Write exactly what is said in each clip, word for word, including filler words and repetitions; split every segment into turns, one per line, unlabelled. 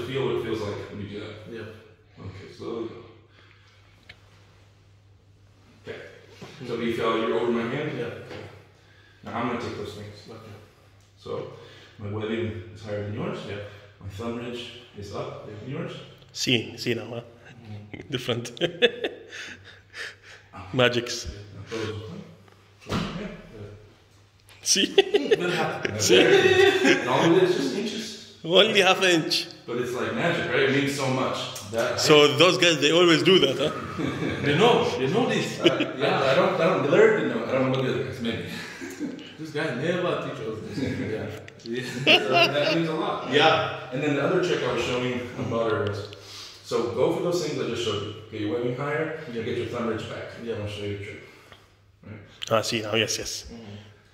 feel what it feels like when you do that.
Yeah.
Okay, slowly go. Okay. So do you feel you're over my hand?
Yeah.
Now I'm gonna take those things.
Okay.
So my webbing is higher than yours.
Yeah.
My thumb ridge is up than yours.
See, see now, huh? Mm-hmm. Different. Magics.
Yeah.
See?
See? And all of it is just inches.
Only half an inch.
But it's like magic, right? It means so much. That
So those guys, they always do that, huh?
They know. They know this.
Uh, yeah, I don't. I don't. Larry didn't know. I don't know what the other guys maybe.
This guy never teach us this.
Yeah. So that means a lot.
Yeah.
And then the other trick I was showing about her is, so go for those things I just showed you. Get your webbing higher.
Yeah.
Get your thumb ridge back.
Yeah.
I'm gonna show you the trick. Right.
Ah, see now, yes, yes.
Mm-hmm.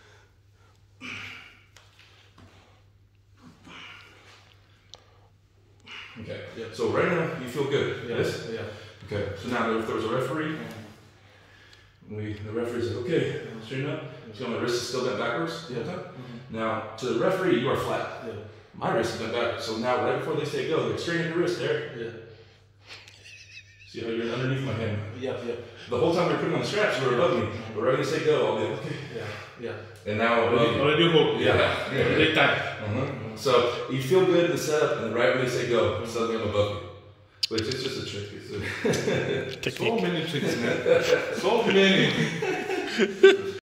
Okay.
Yeah.
So right now you feel good.
Yeah.
Yes.
Yeah.
Okay. So now if there was a referee,
Mm-hmm.
we the referee said, okay, straighten up. See how my wrist is still bent backwards?
Yeah.
Mm-hmm. Now to the referee, you are flat.
Yeah.
My wrist is bent backwards. So now right before they say go, they straighten your wrist there.
Yeah.
See how you're underneath my hand.
Yeah. Yeah.
The whole time you're putting on the straps, you were above me. But right when they say go, I'll be like, okay.
Yeah. Yeah.
And now above
Already,
you.
already hope.
Yeah.
Yeah.
Yeah.
Every time.
Uh-huh. So you feel good in the setup, and right when they say go, suddenly I'm above you. Which is just a trick. It's a
So
Technique.
many tricks, man. So many.